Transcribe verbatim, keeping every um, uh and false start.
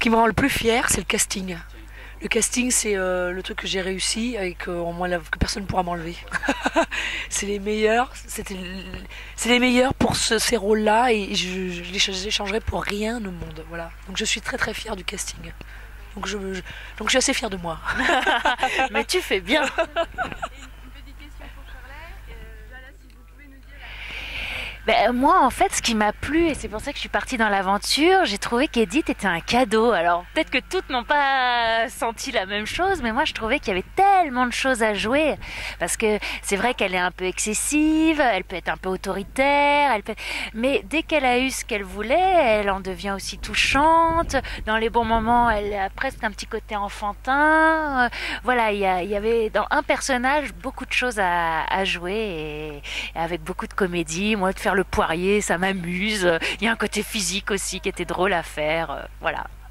qui me rend le plus fier, c'est le casting. Le casting, c'est euh, le truc que j'ai réussi et que, au moins, là, que personne ne pourra m'enlever. C'est les meilleurs, c'était, c'est les meilleurs pour ce- ces rôles-là et je, je les ch- échangerai pour rien au monde. Voilà. Donc je suis très très fière du casting. Donc je, je- donc je suis assez fière de moi. Mais tu fais bien. Ben, moi, en fait, ce qui m'a plu, et c'est pour ça que je suis partie dans l'aventure, j'ai trouvé qu'Edith était un cadeau. Alors, peut-être que toutes n'ont pas senti la même chose, mais moi, je trouvais qu'il y avait tellement de choses à jouer. Parce que c'est vrai qu'elle est un peu excessive, elle peut être un peu autoritaire, elle peut... mais dès qu'elle a eu ce qu'elle voulait, elle en devient aussi touchante. Dans les bons moments, elle a presque un petit côté enfantin. Euh, Voilà, il y, a- il y avait dans un personnage beaucoup de choses à, à jouer et, et avec beaucoup de comédie. Moi, de faire le poirier, ça m'amuse. Il y a un côté physique aussi qui était drôle à faire. Euh, Voilà.